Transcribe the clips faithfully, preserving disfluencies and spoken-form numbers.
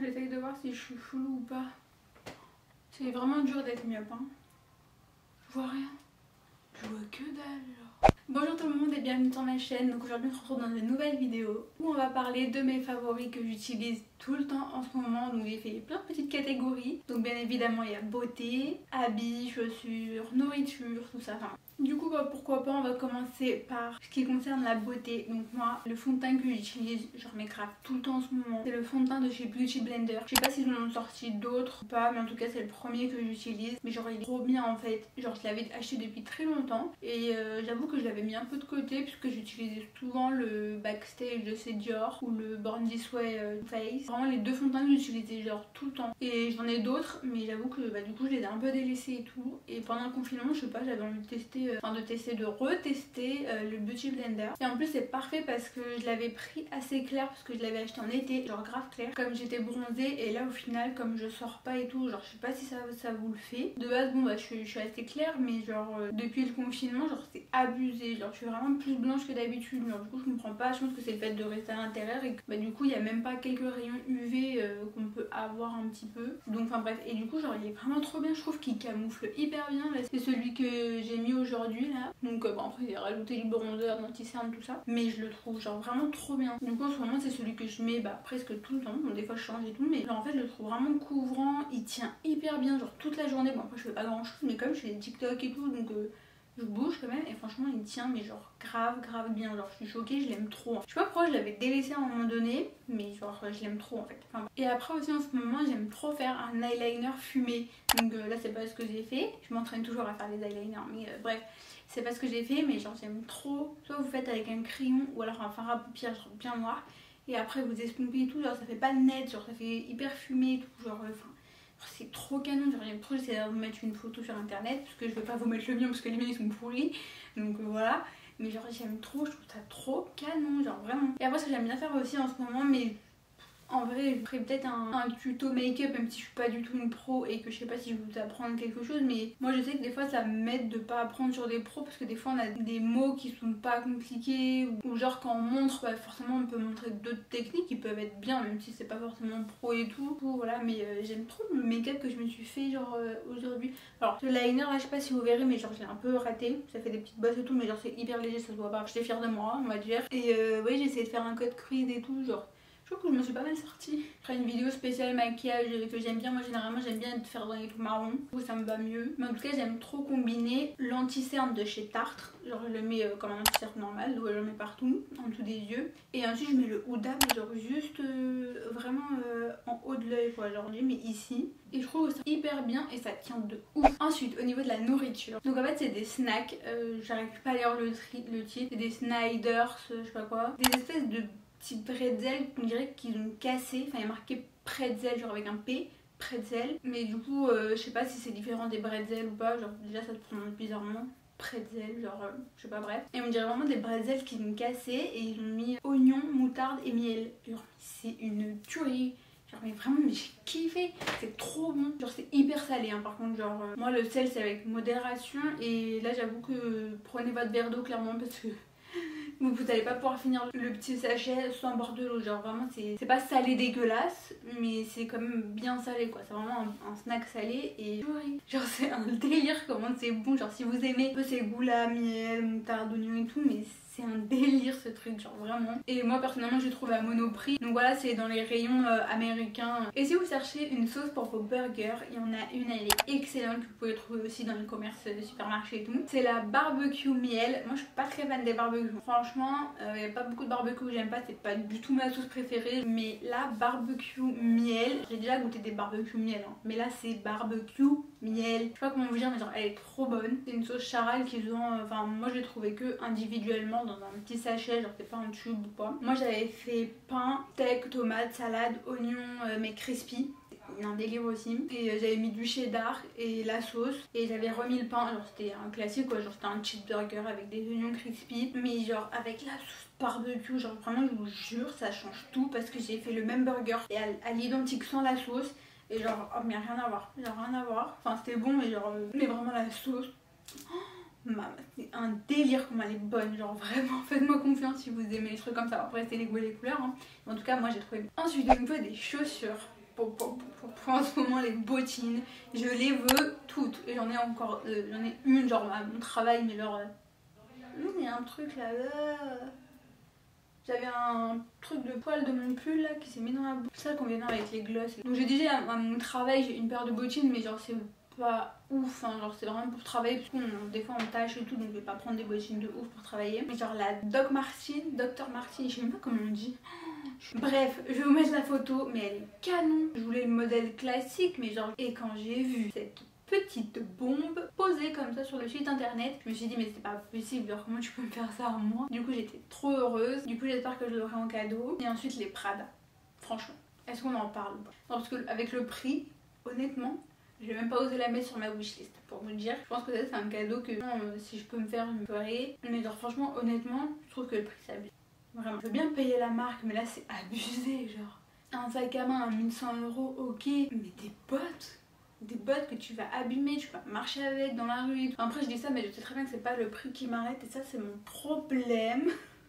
j'essaye de voir si je suis floue ou pas. C'est vraiment dur d'être myope, hein. Je vois rien. Je vois que dalle, genre. Bonjour tout le monde et bienvenue sur ma chaîne. Donc aujourd'hui on se retrouve dans une nouvelle vidéo où on va parler de mes favoris que j'utilise tout le temps en ce moment. Donc j'ai fait plein de petites catégories. Donc bien évidemment il y a beauté, habits, chaussures, nourriture, tout ça. Enfin, du coup bah, pourquoi pas, on va commencer par ce qui concerne la beauté. Donc moi le fond de teint que j'utilise, j'en mets grave tout le temps en ce moment, c'est le fond de teint de chez Beauty Blender. Je sais pas s'ils en ont sorti d'autres ou pas, mais en tout cas c'est le premier que j'utilise. Mais genre il est trop bien en fait. Genre je l'avais acheté depuis très longtemps et euh, j'avoue que je l'avais mis un peu de côté puisque j'utilisais souvent le Backstage de chez Dior ou le Born This Way euh, Face. Vraiment les deux fonds de teint que j'utilisais genre tout le temps. Et j'en ai d'autres mais j'avoue que bah, du coup je les ai un peu délaissés et tout. Et pendant le confinement je sais pas, j'avais envie de tester, euh, enfin de tester, de retester euh, le Beauty Blender. Et en plus c'est parfait parce que je l'avais pris assez clair parce que je l'avais acheté en été, genre grave clair. Comme j'étais bronzée et là au final comme je sors pas et tout, genre je sais pas si ça, ça vous le fait. De base bon bah je, je suis assez claire mais genre euh, depuis le confinement genre c'est abusé. Genre je suis vraiment plus blanche que d'habitude, genre du coup je comprends pas, je pense que c'est le fait de rester à l'intérieur et que bah, du coup il y a même pas quelques rayons U V euh, qu'on peut avoir un petit peu. Donc enfin bref, et du coup genre il est vraiment trop bien, je trouve qu'il camoufle hyper bien. C'est celui que j'ai mis aujourd'hui là. Donc euh, bon après j'ai rajouté du bronzer, d'anti-cerne, tout ça. Mais je le trouve genre vraiment trop bien. Du coup en ce moment c'est celui que je mets bah, presque tout le temps. Bon des fois je change et tout, mais genre en fait je le trouve vraiment couvrant, il tient hyper bien genre toute la journée. Bon après je fais pas grand chose mais comme je fais des TikTok et tout donc euh, je bouge quand même et franchement il tient mais genre grave grave bien, genre je suis choquée, je l'aime trop. Je sais pas pourquoi je l'avais délaissé à un moment donné mais genre je l'aime trop en fait. Enfin, et après aussi en ce moment j'aime trop faire un eyeliner fumé. Donc euh, là c'est pas ce que j'ai fait, je m'entraîne toujours à faire les eyeliners mais euh, bref c'est pas ce que j'ai fait mais genre j'aime trop. Soit vous faites avec un crayon ou alors un fard à paupières genre bien noir et après vous estompez et tout, genre ça fait pas net, genre ça fait hyper fumé et tout, genre enfin euh, c'est trop canon, genre j'aime trop. J'essaie de vous mettre une photo sur internet parce que je vais pas vous mettre le mien parce que les miens ils sont pourris donc euh, voilà, mais genre j'aime trop, je trouve ça trop canon genre vraiment. Et après ce que j'aime bien faire aussi en ce moment, mais en vrai je ferai peut-être un, un tuto make-up même si je suis pas du tout une pro et que je sais pas si je vais vous apprendre quelque chose, mais moi je sais que des fois ça m'aide de pas apprendre sur des pros parce que des fois on a des mots qui sont pas compliqués ou, ou genre quand on montre bah forcément on peut montrer d'autres techniques qui peuvent être bien même si c'est pas forcément pro et tout, tout voilà. Mais euh, j'aime trop le make-up que je me suis fait genre euh, aujourd'hui. Alors ce liner là je sais pas si vous verrez mais genre je l'ai un peu raté, ça fait des petites bosses et tout mais genre c'est hyper léger, ça se voit pas, j'étais fière de moi on va dire. Et euh, oui j'ai essayé de faire un code crease et tout, genre je trouve que je me suis pas mal sortie. Je ferai une vidéo spéciale maquillage que j'aime bien. Moi généralement j'aime bien faire dans les tons marrons, du coup ça me va mieux. Mais en tout cas j'aime trop combiner l'anti-cerne de chez Tarte. Genre je le mets euh, comme un anti-cerne normal, donc je le mets partout, en dessous des yeux. Et ensuite je mets le Huda mais genre juste euh, vraiment euh, en haut de l'œil quoi. Genre je le mets ici. Et je trouve ça hyper bien et ça tient de ouf. Ensuite au niveau de la nourriture, donc en fait c'est des snacks, euh, j'arrive pas à lire le, le titre. C'est des Snyders, je sais pas quoi. Des espèces de petites bretzels qu'on dirait qu'ils ont cassé, enfin il y a marqué pretzel genre avec un P, pretzel, mais du coup euh, je sais pas si c'est différent des bretzels ou pas, genre déjà ça se prononce bizarrement, pretzel, genre euh, je sais pas, bref. Et on dirait vraiment des bretzels qu'ils ont cassé et ils ont mis oignon, moutarde et miel, genre c'est une tuerie. Genre mais vraiment mais j'ai kiffé, c'est trop bon. Genre c'est hyper salé hein, par contre genre euh, moi le sel c'est avec modération et là j'avoue que prenez votre verre d'eau clairement parce que vous n'allez pas pouvoir finir le petit sachet sans boire de l'eau. Genre vraiment c'est pas salé dégueulasse mais c'est quand même bien salé quoi. C'est vraiment un, un snack salé et genre c'est un délire comment c'est bon. Genre si vous aimez un peu ces goûts là, miel, moutarde, oignon et tout, mais c'est un délire ce truc genre vraiment. Et moi personnellement j'ai trouvé à Monoprix, donc voilà c'est dans les rayons euh, américains. Et si vous cherchez une sauce pour vos burgers, il y en a une, elle est excellente que vous pouvez trouver aussi dans les commerces de supermarchés et tout. C'est la barbecue miel. Moi je suis pas très fan des barbecues, franchement il euh, n'y a pas beaucoup de barbecues que j'aime pas, c'est pas du tout ma sauce préférée. Mais la barbecue miel, j'ai déjà goûté des barbecues miel hein. Mais là c'est barbecue miel, je sais pas comment vous dire mais genre elle est trop bonne. C'est une sauce charal qu'ils ont, euh, enfin moi je l'ai trouvé que individuellement dans un petit sachet, genre c'est pas un tube ou quoi. Moi j'avais fait pain, steak, tomate, salade, oignon euh, mais crispy, un délire aussi. Et euh, j'avais mis du cheddar et la sauce et j'avais remis le pain, genre c'était un classique quoi, genre c'était un cheeseburger avec des oignons crispy mais genre avec la sauce barbecue, genre vraiment je vous jure ça change tout parce que j'ai fait le même burger et à, à l'identique sans la sauce et genre oh mais rien à voir, genre rien à voir. Enfin c'était bon mais genre euh, mais vraiment la sauce c'est un délire comme elle est bonne, genre vraiment faites-moi confiance si vous aimez les trucs comme ça. Après c'est les goûts et les couleurs hein. En tout cas moi j'ai trouvé. Ensuite au niveau des chaussures, pour, pour, pour, pour en ce moment les bottines, je les veux toutes. Et j'en ai encore, euh, j'en ai une genre à mon travail, mais genre... Euh, il y a un truc là, là. J'avais un truc de poil de mon pull là qui s'est mis dans la bouche. C'est ça qu'on vient avec les glosses. Donc j'ai déjà à mon travail, j'ai une paire de bottines, mais genre c'est pas ouf, hein. Genre c'est vraiment pour travailler parce que des fois on tâche et tout, donc je vais pas prendre des bottines de ouf pour travailler. Mais genre la Doc Martin, Docteur Martin, je sais même pas comment on dit. Bref, je vais vous mettre la photo, mais elle est canon. Je voulais le modèle classique, mais genre, et quand j'ai vu cette petite bombe posée comme ça sur le site internet, je me suis dit mais c'est pas possible, genre comment tu peux me faire ça à moi. Du coup j'étais trop heureuse, du coup j'espère que je l'aurai en cadeau. Et ensuite les Prada, franchement, est-ce qu'on en parle? Non, parce que avec le prix, honnêtement, je vais même pas osé la mettre sur ma wishlist pour vous dire. Je pense que ça c'est un cadeau que euh, si je peux me faire, je me ferai. Mais genre franchement, honnêtement, je trouve que le prix c'est abusé. Vraiment, je veux bien payer la marque, mais là c'est abusé, genre. Un sac à main à mille cent euros, ok, mais des bottes, des bottes que tu vas abîmer, tu vas marcher avec dans la rue. Après je dis ça, mais je sais très bien que c'est pas le prix qui m'arrête et ça c'est mon problème.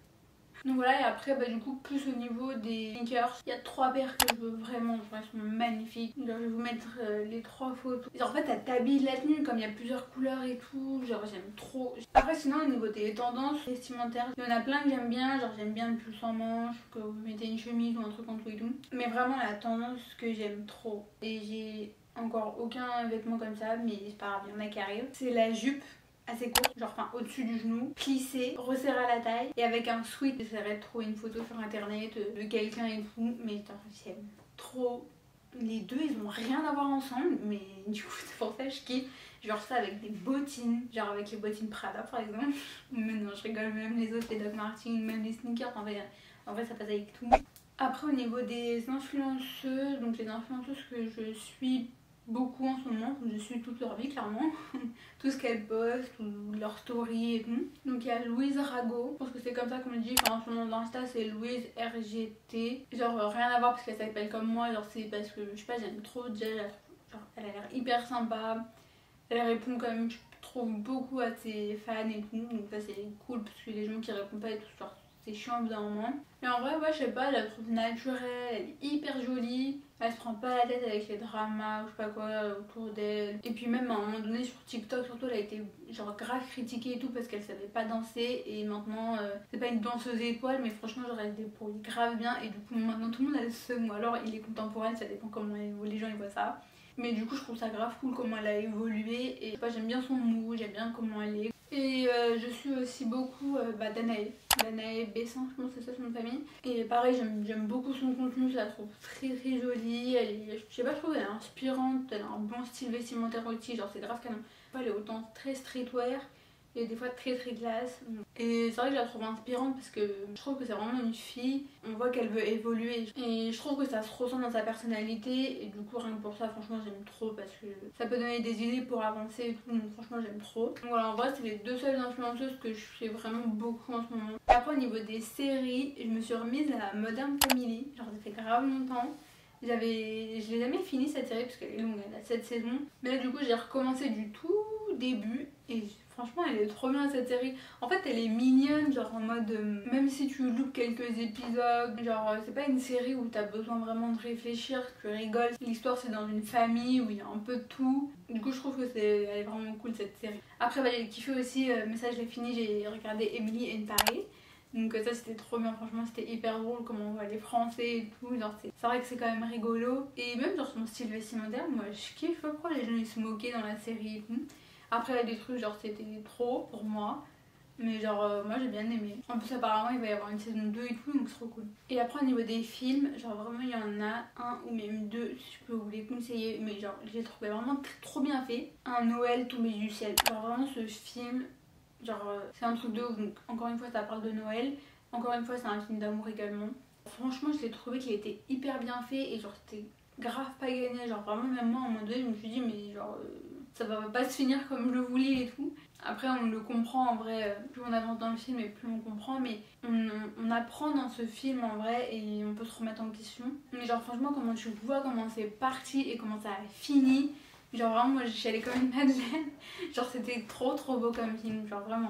Donc voilà, et après bah du coup plus au niveau des sneakers, il y a trois paires que je veux vraiment, genre elles sont magnifiques. Genre je vais vous mettre euh, les trois photos. Genre en fait elle t'habille la tenue comme il y a plusieurs couleurs et tout, genre j'aime trop. Après sinon au niveau des tendances vestimentaires, il y en a plein que j'aime bien, genre j'aime bien le pull sans manche, que vous mettez une chemise ou un truc en tout et tout. Mais vraiment la tendance que j'aime trop, et j'ai encore aucun vêtement comme ça, mais c'est pas grave, il y en a qui arrivent, c'est la jupe assez courte, genre enfin au-dessus du genou, plissée, resserrée à la taille et avec un sweat. J'essaierai de trouver une photo sur internet de quelqu'un et tout, mais j'aime trop. Les deux ils ont rien à voir ensemble, mais du coup c'est pour ça que je kiffe. Genre ça avec des bottines, genre avec les bottines Prada par exemple. Mais non, je rigole, même les autres, les Doc Martin, même les sneakers, en vrai, en vrai ça passe avec tout. Après au niveau des influenceuses, donc les influenceuses que je suis beaucoup en ce moment, je suis toute leur vie clairement, tout ce qu'elles postent, ou leur story et tout. Donc il y a Louise Rago, je pense que c'est comme ça qu'on le dit, enfin son nom d'insta c'est Louise R G T, genre rien à voir parce qu'elle s'appelle comme moi, genre c'est parce que je sais pas, j'aime trop déjà, genre elle a l'air hyper sympa, elle répond quand même je trouve beaucoup à ses fans et tout, donc ça c'est cool parce que les gens qui répondent pas et tout, genre c'est chiant au bout d'un moment. Mais en vrai, ouais, je sais pas, elle la trouve naturelle, elle est hyper jolie, elle se prend pas la tête avec les dramas ou je sais pas quoi autour d'elle. Et puis même à un moment donné sur TikTok, surtout, elle a été genre grave critiquée et tout parce qu'elle savait pas danser. Et maintenant, euh, c'est pas une danseuse étoile, mais franchement, genre elle se débrouille grave bien. Et du coup, maintenant tout le monde a le seum, ou alors il est contemporain, ça dépend comment les gens ils voient ça. Mais du coup, je trouve ça grave cool comment elle a évolué. Et je sais pas, j'aime bien son mood, j'aime bien comment elle est. Et euh, je suis aussi beaucoup euh, bah, Danae. Danae Bessin, je pense que c'est ça son nom de famille. Et pareil, j'aime beaucoup son contenu, je la trouve très très jolie. Elle est, je sais pas, je trouve elle est inspirante, elle a un bon style vestimentaire aussi, genre c'est grave canon. Elle est autant très streetwear et des fois très très classe. Et c'est vrai que je la trouve inspirante parce que je trouve que c'est vraiment une fille, on voit qu'elle veut évoluer. Et je trouve que ça se ressent dans sa personnalité et du coup rien que pour ça franchement j'aime trop parce que ça peut donner des idées pour avancer et tout, donc franchement j'aime trop. Donc voilà, en vrai c'est les deux seules influenceuses que je fais vraiment beaucoup en ce moment. Après au niveau des séries, je me suis remise à Modern Family, genre ça fait grave longtemps. J'avais, je l'ai jamais fini cette série parce qu'elle est longue, elle a sept saisons. Mais là du coup j'ai recommencé du tout début et franchement elle est trop bien cette série. En fait elle est mignonne, genre en mode euh, même si tu loupes quelques épisodes, genre euh, c'est pas une série où t'as besoin vraiment de réfléchir, tu rigoles. L'histoire c'est dans une famille où il y a un peu de tout. Du coup je trouve que c'est, elle est vraiment cool cette série. Après bah, j'ai kiffé aussi, euh, mais ça je l'ai fini, j'ai regardé Emily in Paris. Donc ça c'était trop bien, franchement c'était hyper drôle comment on voit les Français et tout, genre c'est vrai que c'est quand même rigolo. Et même dans son style vestimentaire, moi je kiffe, je crois, les gens ils se moquaient dans la série et tout. Après il y a des trucs genre c'était trop pour moi, mais genre euh, moi j'ai bien aimé. En plus apparemment il va y avoir une saison deux et tout, donc c'est trop cool. Et après au niveau des films, genre vraiment il y en a un ou même deux si je peux vous les conseiller, mais genre j'ai trouvé vraiment trop bien fait. Un Noël tombé du ciel, genre vraiment ce film, genre euh, c'est un truc de ouf. Donc encore une fois ça parle de Noël, encore une fois c'est un film d'amour également. Franchement je l'ai trouvé qu'il était hyper bien fait et genre c'était grave pas gagné, genre vraiment même moi en moment donné je me suis dit mais genre euh, ça va pas se finir comme je le voulais et tout. Après on le comprend en vrai, plus on avance dans le film et plus on comprend, mais on, on apprend dans ce film en vrai et on peut se remettre en question. Mais genre franchement comment tu vois comment c'est parti et comment ça a fini, genre vraiment moi j'y allais comme une madeleine. Genre c'était trop trop beau comme film, genre vraiment.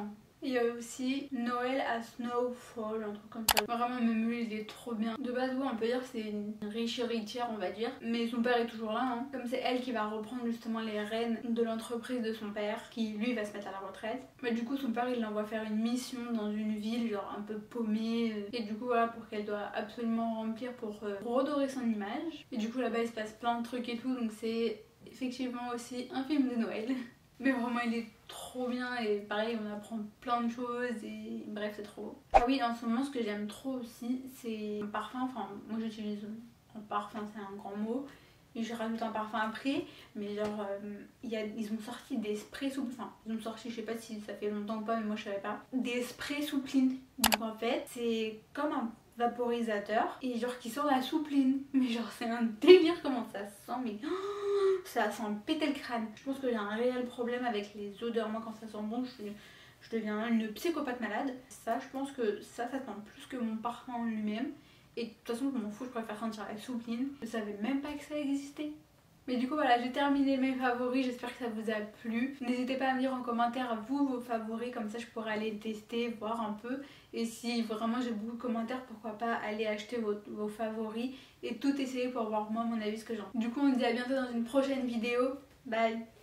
Il y a aussi Noël à Snowfall, un truc comme ça. Vraiment, même lui, il est trop bien. De base, ouais, on peut dire que c'est une riche héritière, on va dire. Mais son père est toujours là, hein. Comme c'est elle qui va reprendre justement les rênes de l'entreprise de son père, qui lui va se mettre à la retraite. Mais du coup, son père, il l'envoie faire une mission dans une ville, genre un peu paumée. Et du coup, voilà, pour qu'elle doit absolument remplir pour, euh, pour redorer son image. Et du coup, là-bas, il se passe plein de trucs et tout. Donc c'est effectivement aussi un film de Noël. Mais vraiment il est trop bien et pareil on apprend plein de choses et bref c'est trop beau. Ah oui en ce moment ce que j'aime trop aussi c'est un parfum, enfin moi j'utilise un parfum c'est un grand mot et je rajoute un parfum après mais genre euh, y a, ils ont sorti des sprays souples, enfin ils ont sorti je sais pas si ça fait longtemps ou pas mais moi je savais pas, des sprays soupline. Donc en fait c'est comme un vaporisateur et genre qui sort la soupline mais genre c'est un délire comment ça sent mais oh, ça sent péter le crâne. Je pense que j'ai un réel problème avec les odeurs. Moi quand ça sent bon je, je deviens une psychopathe malade. Ça je pense que ça ça sent plus que mon parfum en lui-même et de toute façon je m'en fous, je préfère sentir la soupline. Je savais même pas que ça existait. Mais du coup voilà, j'ai terminé mes favoris, j'espère que ça vous a plu. N'hésitez pas à me dire en commentaire vous vos favoris, comme ça je pourrais aller tester, voir un peu. Et si vraiment j'ai beaucoup de commentaires, pourquoi pas aller acheter vos, vos favoris et tout essayer pour voir moi mon avis ce que j'en. Du coup on se dit à bientôt dans une prochaine vidéo. Bye.